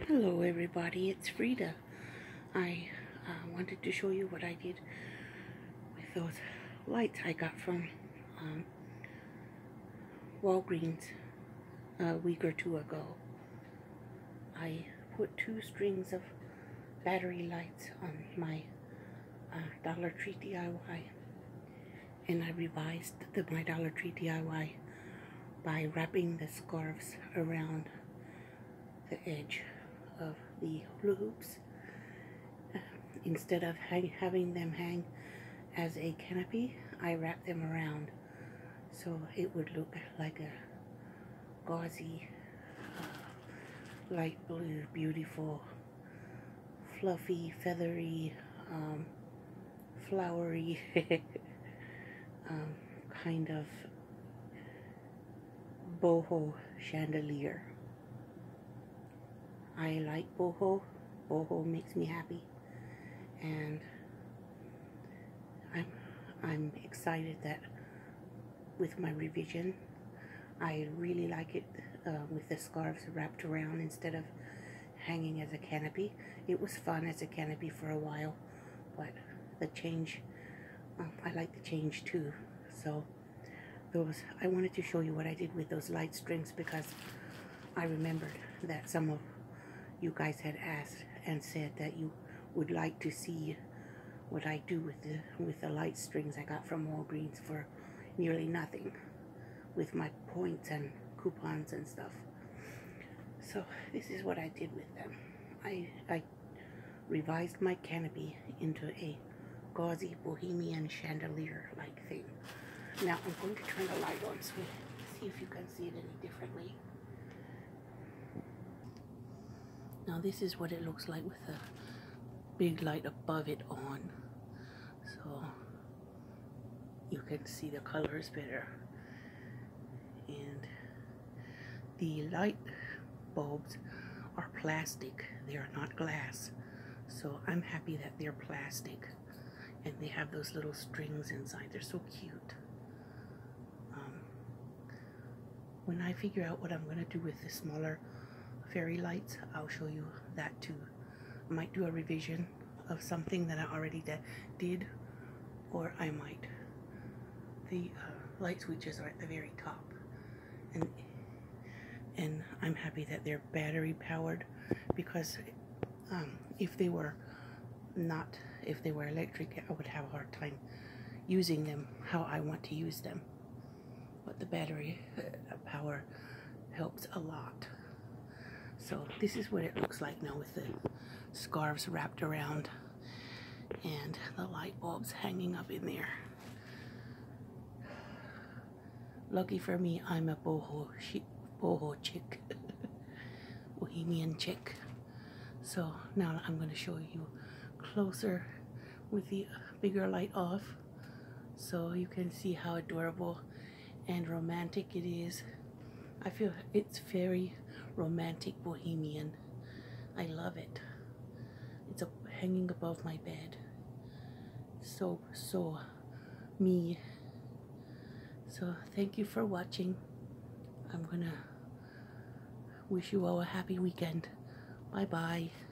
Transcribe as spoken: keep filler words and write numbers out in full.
Hello everybody, it's Frida. I uh, wanted to show you what I did with those lights I got from um, Walgreens a week or two ago. I put two strings of battery lights on my uh, Dollar Tree D I Y, and I revised the, my Dollar Tree D I Y by wrapping the scarves around the edge of the hula hoops. Uh, instead of hang, having them hang as a canopy, I wrapped them around so it would look like a gauzy, uh, light blue, beautiful, fluffy, feathery, um, flowery um, kind of boho chandelier. I like boho. Boho makes me happy, and I'm I'm excited that with my revision, I really like it uh, with the scarves wrapped around instead of hanging as a canopy. It was fun as a canopy for a while, but the change, um, I like the change too. So those, I wanted to show you what I did with those light strings because I remembered that some of you guys had asked and said that you would like to see what I do with the with the light strings I got from Walgreens for nearly nothing, with my points and coupons and stuff. So this is what I did with them. I, I revised my canopy into a gauzy bohemian chandelier like thing. Now I'm going to turn the light on so see if you can see it any differently. Now this is what it looks like with the big light above it on, so you can see the colors better. And the light bulbs are plastic, they are not glass, so I'm happy that they're plastic and they have those little strings inside. They're so cute. Um, when I figure out what I'm going to do with the smaller fairy lights, I'll show you that too. I might do a revision of something that I already did, or I might. The uh, light switches are at the very top, and and I'm happy that they're battery powered, because um, if they were not, if they were electric, I would have a hard time using them how I want to use them. But the battery uh, power helps a lot. So this is what it looks like now with the scarves wrapped around and the light bulbs hanging up in there. Lucky for me, I'm a boho, boho chick, bohemian chick. So now I'm going to show you closer with the bigger light off so you can see how adorable and romantic it is. I feel it's very romantic bohemian. I love it. It's a, hanging above my bed. So, so me. So thank you for watching. I'm gonna wish you all a happy weekend. Bye bye.